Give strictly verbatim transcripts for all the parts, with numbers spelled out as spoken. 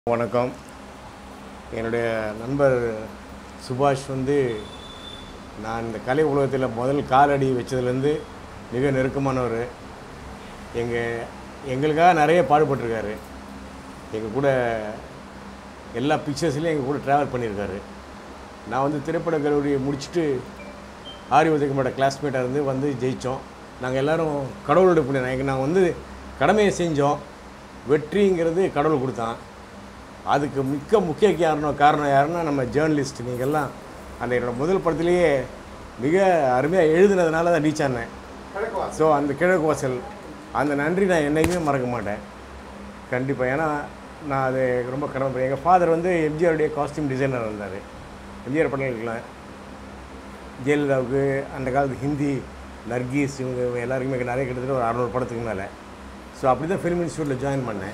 வணக்கம். என்னுடைய நண்பர் சுபாஷ் வந்து நான் இந்த கலை உலகத்தில் முதல் காலடி வச்சதுலேருந்து மிக நெருக்கமானவர். எங்கள் எங்களுக்காக நிறைய பாடுபட்டிருக்காரு. எங்கள் கூட எல்லா பிக்சர்ஸ்லேயும் எங்கள் கூட ட்ராவல் பண்ணியிருக்காரு. நான் வந்து திரைப்பட கல்லூரியை முடிச்சுட்டு ஆரி உதயகுமாரோட கிளாஸ்மேட்டாக இருந்து வந்து ஜெயித்தோம். நாங்கள் எல்லோரும் கடவுளோட புண்ணியம். எங்கள் நாங்கள் வந்து கடமையை செஞ்சோம். வெற்றிங்கிறது கடவுள் கொடுத்தான். அதுக்கு மிக்க முக்கிய காரணம் காரணம் யாருன்னா நம்ம ஜேர்னலிஸ்ட். நீங்கள்லாம் அந்த என்னோடய முதல் படத்துலேயே மிக அருமையாக எழுதுனதுனால தான் ரீச் ஆனேன். ஸோ அந்த கிழக்கு வாசல் அந்த நன்றி நான் என்றைக்குமே மறக்க மாட்டேன் கண்டிப்பாக. ஏன்னா நான் அது ரொம்ப கடமை. எங்கள் ஃபாதர் வந்து எம்ஜிஆருடைய காஸ்டியூம் டிசைனர் இருந்தார். எம்ஜிஆர் படங்களுக்குலாம் ஜெயலலிதாவுக்கு அந்த காலத்து ஹிந்தி நர்கீஸ் இவங்க எல்லாருக்குமே நிறைய கிட்டத்தட்ட ஒரு அறநூறு படத்துக்கு மேலே. ஸோ அப்படி தான் ஃபிலிம் இன்ஸ்டியூட்டில் ஜாயின் பண்ணேன்.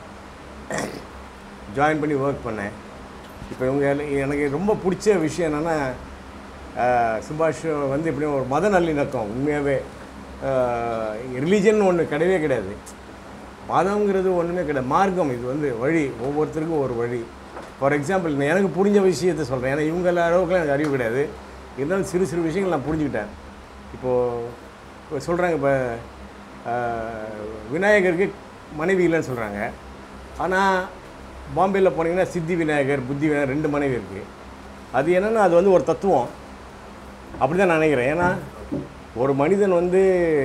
ஜாயின் பண்ணி ஒர்க் பண்ணேன். இப்போ இவங்க எனக்கு ரொம்ப பிடிச்ச விஷயம் என்னென்னா சுபாஷ் வந்து எப்படியும் ஒரு மத நல்லிணக்கம். உண்மையாகவே ரிலீஜன் ஒன்று கிடையவே கிடையாது. மதங்கிறது ஒன்றுமே கிடையாது. மார்க்கம் இது வந்து வழி, ஒவ்வொருத்தருக்கும் ஒரு வழி. ஃபார் எக்ஸாம்பிள் நான் எனக்கு புரிஞ்ச விஷயத்தை சொல்கிறேன். ஏன்னா இவங்க அளவுக்குலாம் எனக்கு அறிவு கிடையாது. இருந்தாலும் சிறு சிறு விஷயங்கள் நான் புரிஞ்சுக்கிட்டேன். இப்போது சொல்கிறாங்க, இப்போ விநாயகருக்கு மனைவி இல்லைன்னு சொல்கிறாங்க. ஆனால் பாம்பேயில் போனீங்கன்னா சித்தி விநாயகர், புத்தி விநாயகர் ரெண்டு மனைவி இருக்குது. அது என்னென்னா அது வந்து ஒரு தத்துவம். அப்படி தான் நான் நினைக்கிறேன். ஏன்னா ஒரு மனிதன் வந்து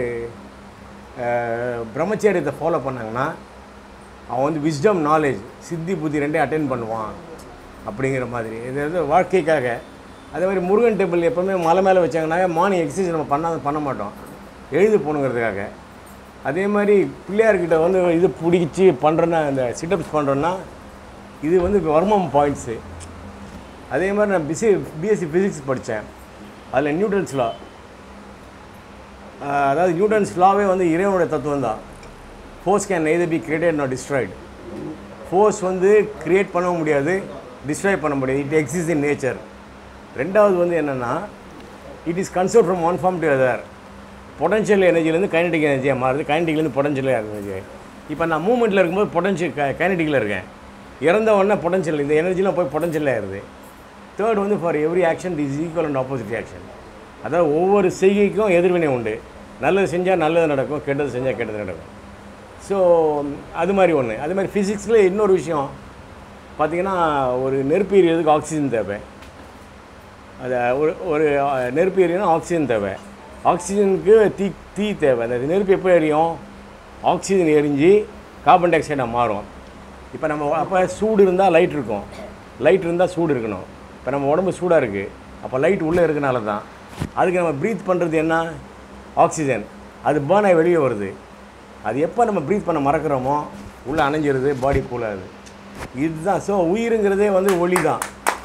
பிரம்மச்சரியத்தை ஃபாலோ பண்ணாங்கன்னா அவன் வந்து விஸ்டம் நாலேஜ் சித்தி புத்தி ரெண்டே அட்டென்ட் பண்ணுவான் அப்படிங்கிற மாதிரி. இது வந்து வாழ்க்கைக்காக. அதே மாதிரி முருகன் டெம்பிள் எப்போவுமே மலை மேலே வச்சாங்கன்னாக்க மார்னிங் எக்ஸசைஸ் நம்ம பண்ண பண்ண மாட்டோம், எழுது போகணுங்கிறதுக்காக. அதே மாதிரி பிள்ளையார்கிட்ட வந்து இது பிடிச்சி பண்ணுறோன்னா அந்த சிட்டப்ஸ் பண்ணுறோன்னா இது வந்து வர்மம் பாயிண்ட்ஸு. அதே மாதிரி நான் பிசி பிஎஸ்சி ஃபிசிக்ஸ் படித்தேன். அதில் நியூட்டன்ஸ் லா, அதாவது நியூட்டன்ஸ் லாவே வந்து இறைவனுடைய தத்துவம் தான். Force can neither be created not destroyed. Force வந்து கிரியேட் பண்ண முடியாது, டிஸ்ட்ராய் பண்ண முடியாது. It exist in nature. ரெண்டாவது வந்து என்னென்னா it is conserve from one form to other. Potential எனர்ஜிலேருந்து கைனடிக் எனர்ஜியாக மாறுது, கைனடிக்லேருந்து பொட்டன்ஷியல் எனர்ஜி. இப்போ நான் மூமெண்ட்டில் இருக்கும்போது பொட்டன்ஷியல் க கைனடிக்கில் இருக்கேன். இறந்த உடனே பொட்டன்ஷியல் இந்த எனர்ஜிலாம் போய் பொட்டன்ஷியல் ஆகிடுது. தேர்ட் வந்து for every action is equal and opposite action. அதாவது ஒவ்வொரு செய்கைக்கும் எதிர்வினை உண்டு. நல்லது செஞ்சால் நல்லது நடக்கும், கெட்டது செஞ்சால் கெட்டது நடக்கும். ஸோ அது மாதிரி ஒன்று. அது மாதிரி ஃபிசிக்ஸில் இன்னொரு விஷயம் பார்த்திங்கன்னா, ஒரு நெருப்பு எரியதுக்கு ஆக்சிஜன் தேவை. அது ஒரு ஒரு நெருப்பு எரியனா ஆக்சிஜன் தேவை. ஆக்சிஜனுக்கு தீ தீ தேவை. அந்த நெருப்பு எப்போ எரியும்? ஆக்சிஜன் எரிஞ்சு கார்பன் டை ஆக்சைடாக மாறும். இப்போ நம்ம அப்போ சூடு இருந்தால் லைட் இருக்கும், லைட் இருந்தால் சூடு இருக்கணும். இப்போ நம்ம உடம்பு சூடாக இருக்குது, அப்போ லைட் உள்ளே இருக்கனால தான். அதுக்கு நம்ம ப்ரீத் பண்ணுறது என்ன? ஆக்சிஜன். அது பேர்ன் ஆகி வெளியே வருது. அது எப்போ நம்ம ப்ரீத் பண்ண மறக்கிறோமோ உள்ளே அணைஞ்சிருது, பாடி கூலாகுது. இதுதான். ஸோ உயிருங்கிறதே வந்து ஒளி தான்.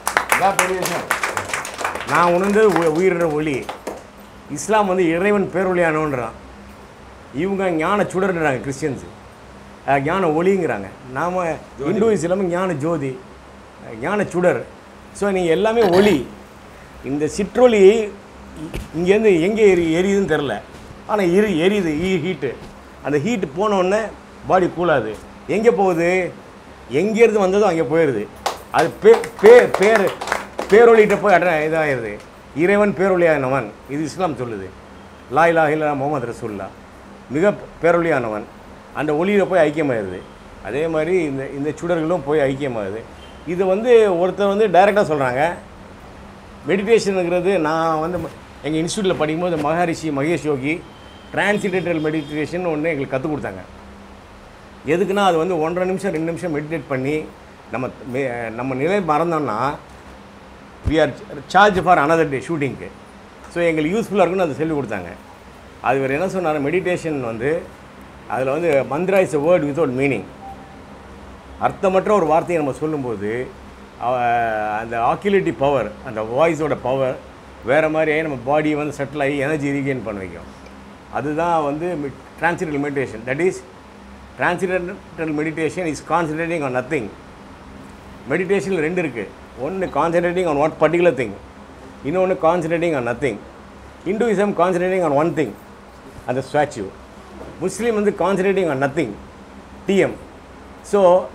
நான் உணர்ந்தது உயிரின ஒளி. இஸ்லாம் வந்து இறைவன் பேரொழியானோன்றான். இவங்க ஞான சுடர்ன்றாங்க கிறிஸ்டியன்ஸு, ஞான ஒளிங்கிறாங்க. நாம் இந்துஸ் எல்லாமே ஞான ஜோதி, ஞான சுடர். ஸோ நீங்கள் எல்லாமே ஒளி. இந்த சிற்றொளி இங்கேருந்து எங்கே எரி எரியுதுன்னு தெரில, ஆனால் எரி எரியுது ஹீட்டு. அந்த ஹீட்டு போனோடனே பாடி கூலாது. எங்கே போகுது? எங்கேருந்து வந்ததோ அங்கே போயிடுது. அது பே பே பேர் பேரொழிகிட்ட போய் அட இதாகிடுது. இறைவன் பேரொழியானவன், இது இஸ்லாம் சொல்லுது. லா இலாஹ இல்லல்லாஹ் முஹம்மது ரசூலுல்லாஹ், மிக பேரொழியானவன். அந்த ஒளியில் போய் ஐக்கியமாகிடுது. அதே மாதிரி இந்த இந்த சுடர்களும் போய் ஐக்கியமாகுது. இது வந்து ஒருத்தர் வந்து டைரெக்டாக சொல்கிறாங்க. மெடிடேஷனுங்கிறது நான் வந்து எங்கள் இன்ஸ்டியூட்டில் படிக்கும்போது மகரிஷி மகேஷ் யோகி டிரான்சிடென்டல் மெடிடேஷன் ஒன்று எங்களுக்கு கற்றுக் கொடுத்தாங்க. எதுக்குன்னா அது வந்து ஒன்றரை நிமிஷம் ரெண்டு நிமிஷம் மெடிடேட் பண்ணி நம்ம நம்ம நிலை மறந்தோம்னா we are charge for another day ஷூட்டிங்க்கு. ஸோ எங்களுக்கு யூஸ்ஃபுல்லாக இருக்குன்னு அதை சொல்லி கொடுத்தாங்க. அது வேறு என்ன சொன்னார்? மெடிடேஷன் வந்து அதில் வந்து mantra is a word without meaning. அர்த்தமற்ற ஒரு வார்த்தையை நம்ம சொல்லும்போது அந்த ஆக்யூலிட்டி பவர், அந்த வாய்ஸோட பவர் வேறு மாதிரி நம்ம பாடியை வந்து செட்டில் ஆகி எனர்ஜி ரீகெயின் பண்ண வைக்கும். அதுதான் வந்து transcendental meditation. That is transcendental meditation is concentrating on nothing. மெடிடேஷனில் ரெண்டு இருக்குது. ஒன்று concentrating on one particular thing, இன்னொன்று concentrating on nothing. Hinduism concentrating on one thing, அந்த ஸ்டாச்சு. முஸ்லீம் வந்து concentrating on nothing, TM. So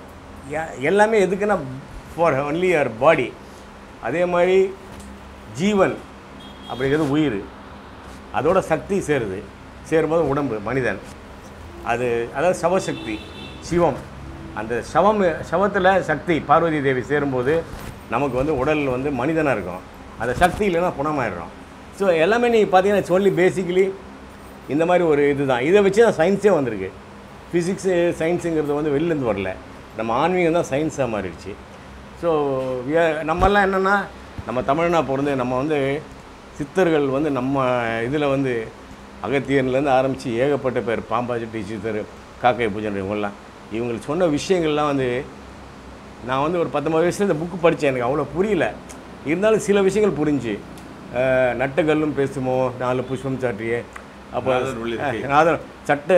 எல்லாமே எதுக்குன்னா ஃபார் ஒன்லி யுவர் பாடி. அதே மாதிரி ஜீவன் அப்படிங்கிறது உயிர், அதோட சக்தி சேருது, சேரும்போது உடம்பு மனிதன். அது அதாவது சவசக்தி சிவம். அந்த சவம் சவத்தில் சக்தி பார்வதி தேவி சேரும்போது நமக்கு வந்து உடல் வந்து மனிதனாக இருக்கும். அந்த சக்தி இல்லைன்னா புணமாயிடுறோம். ஸோ எல்லாமே நீங்கள் பார்த்தீங்கன்னா சொல்லி பேசிக்கலி இந்த மாதிரி ஒரு இது தான். இதை வச்சு தான் சயின்ஸே வந்திருக்கு. ஃபிசிக்ஸு சயின்ஸுங்கிறது வந்து வெளிலேருந்து வரல, நம்ம ஆன்மீகம் தான் சயின்ஸாக மாறிடுச்சு. ஸோ நம்மெல்லாம் என்னென்னா நம்ம தமிழ்னா பிறந்து நம்ம வந்து சித்தர்கள் வந்து நம்ம இதில் வந்து அகத்தியன்லேருந்து ஆரம்பித்து ஏகப்பட்ட பேர் பாம்பாஜி சித்தர், காக்கை பூஜன், இவங்கெல்லாம் இவங்களுக்கு சொன்ன விஷயங்கள்லாம் வந்து நான் வந்து ஒரு பத்தொம்பது வயசில் இந்த புக்கு படித்தேன். எனக்கு அவ்வளோ புரியல, இருந்தாலும் சில விஷயங்கள் புரிஞ்சு. நட்டகல்லும் பேசுமோ நாலு புஷ்பம் சாற்றியே, அப்போ நாதன் சட்ட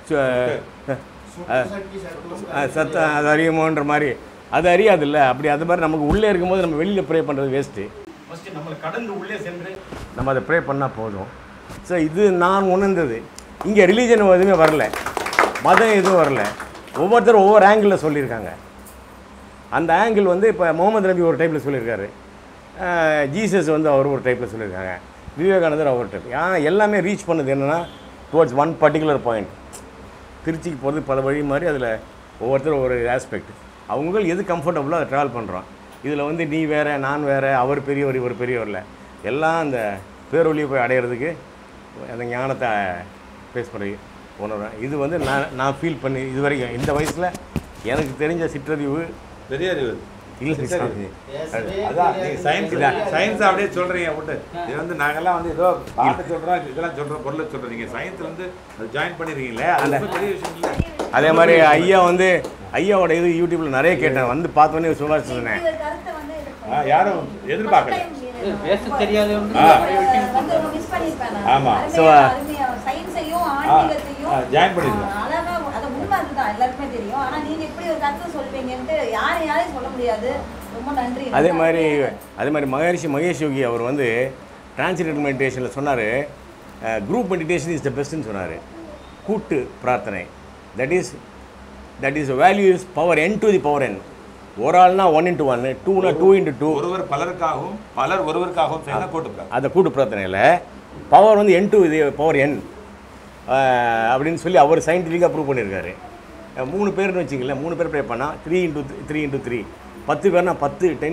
சத்த அது அறியுமோன்ற மாதிரி அது அறியாதுல்ல. அப்படி அது மாதிரி நமக்கு உள்ளே இருக்கும்போது நம்ம வெளியில் ப்ரே பண்ணுறது வேஸ்ட்டு. ஃபஸ்ட்டு நம்மளை கடந்து உள்ளே சென்று நம்ம அதை ப்ரே பண்ணால் போதும். ஸோ இது நான் உணர்ந்தது. இங்கே ரிலீஜன் எதுவுமே வரல, மதம் எதுவும் வரல, ஒவ்வொருத்தரும் ஒவ்வொரு ஆங்கிளில் சொல்லியிருக்காங்க. அந்த ஆங்கிள் வந்து இப்போ முகமது நபி ஒரு டைப்பில் சொல்லியிருக்காரு, ஜீசஸ் வந்து அவர் ஒரு டைப்பில் சொல்லியிருக்காங்க, விவேகானந்தர் அவர் டைப். ஆனால் எல்லாமே ரீச் பண்ணது என்னென்னா டுவர்ட்ஸ் ஒன் பர்டிகுலர் பாயிண்ட். திருச்சிக்கு போகிறது பல வழி மாதிரி, அதில் ஒவ்வொருத்தரும் ஒரு ஆஸ்பெக்ட். அவங்களுக்கு எது கம்ஃபர்டபுளோ அதை ட்ராவல் பண்ணுறோம். இதில் வந்து நீ வேறு நான் வேறு, அவர் பெரியவர் இவர் பெரியவரில், எல்லாம் அந்த பேரொழியை போய் அடையிறதுக்கு அந்த ஞானத்தை ஃபேஸ் பண்ணி உணர்றேன். இது வந்து நான் நான் ஃபீல் பண்ணி இது வரைக்கும் இந்த வயசில் எனக்கு தெரிஞ்ச சிற்றறிவு பெரிய அறிவு இல்லை சாமி. அதான் நீங்கள் சயின்ஸ் சயின்ஸ் அப்படியே சொல்கிறீங்க விட்டு. இது வந்து நாங்கள்லாம் வந்து ஏதோ பாட்டை சொல்கிறோம், இதெல்லாம் சொல்கிறோம், பொருளை சொல்கிறோம். நீங்கள் சயின்ஸில் வந்து அது ஜாயின் பண்ணியிருக்கீங்களே, அது பெரிய விஷயம் இல்லை. அதே மாதிரி ஐயா வந்து ஐயாவோட இது யூடியூப்பில் நிறைய கேட்டேன், வந்து பார்த்தோன்னே சொல்ல சொன்னேன். யாரும் எதிர்பார்க்கல, பேச தெரியாது. ஆமாம், ஸோ ஜாயின் பண்ணிருக்கோம். அதே மாதிரி அதே மாதிரி மகரிஷி மகேஷ் யோகி அவர் வந்து டிரான்ஸ்லேட் மெடிடேஷனில் சொன்னார், குரூப் மெடிடேஷன் இஸ் த பெஸ்ட்னு சொன்னார். கூட்டு பிரார்த்தனை, that is that is value is power n to the power n. ஒரு ஆள்னா ஒன் இன்ட்டு ஒன்று, டூனா டூ இன்ட்டு டூ. ஒருவர் பலருக்காகவும் பலர் ஒருவருக்காகவும் செய்யலாம் கூட்டு பிரார்த்தனை. அந்த கூட்டு பிரார்த்தனையில் பவர் வந்து என் டு இது பவர் என் அப்படின்னு சொல்லி அவர் சயின்டிஃபிக்காக ப்ரூவ் பண்ணியிருக்காரு. மூணு பேர்னு வச்சிங்களேன், மூணு பேர் ப்ரே பண்ணால் three into three into three, பத்து பேர்னா பத்து டென்